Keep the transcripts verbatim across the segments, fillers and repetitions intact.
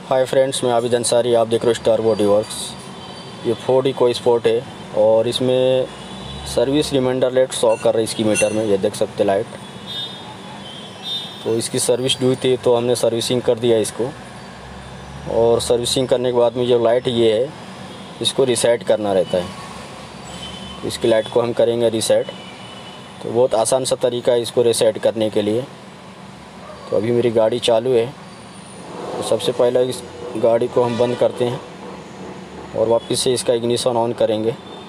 Hi friends, मैं आबिद अंसारी, आप देख रहे हो स्टार बॉडी वर्क्स। ये फोर्ड इको स्पोर्ट है और इसमें सर्विस रिमाइंडर लाइट शो कर रही है इसकी मीटर में, ये देख सकते लाइट। तो इसकी सर्विस ड्यू थी तो हमने सर्विसिंग कर दिया इसको, और सर्विसिंग करने के बाद में जो लाइट ये है इसको रीसेट करना रहता है। तो इसकी लाइट को हम करेंगे रीसेट। तो बहुत आसान सा तरीका है इसको रीसेट करने के लिए। तो अभी मेरी गाड़ी चालू है, तो सबसे पहले इस गाड़ी को हम बंद करते हैं और वापस से इसका इग्निशन ऑन करेंगे।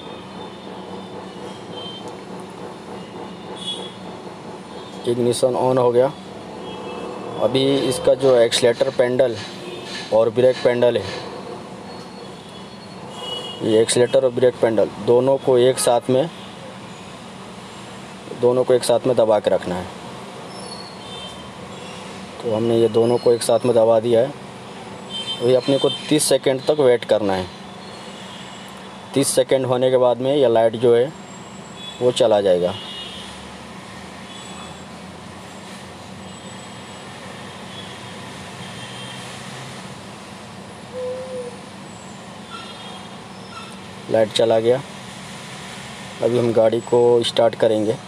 इग्निशन ऑन हो गया। अभी इसका जो एक्सीलेटर पेडल और ब्रेक पेडल है, ये एक्सीलेटर और ब्रेक पेडल दोनों को एक साथ में दोनों को एक साथ में दबा के रखना है। तो हमने ये दोनों को एक साथ में दबा दिया है। तो ये अपने को तीस सेकंड तक वेट करना है। तीस सेकंड होने के बाद में यह लाइट जो है वो चला जाएगा। लाइट चला गया। अभी हम गाड़ी को स्टार्ट करेंगे।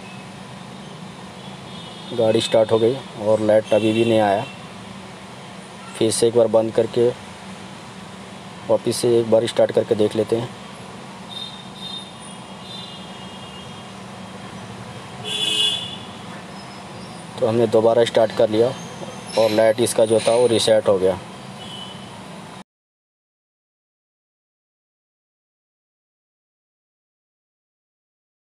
गाड़ी स्टार्ट हो गई और लाइट अभी भी नहीं आया। फिर से एक बार बंद करके वापस से एक बार स्टार्ट करके देख लेते हैं। तो हमने दोबारा स्टार्ट कर लिया और लाइट इसका जो था वो रीसेट हो गया।